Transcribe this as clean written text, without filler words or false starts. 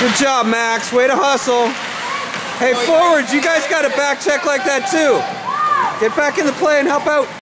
Good job, Max. Way to hustle. Hey, forwards, you guys got a back check like that too. Get back in the play and help out.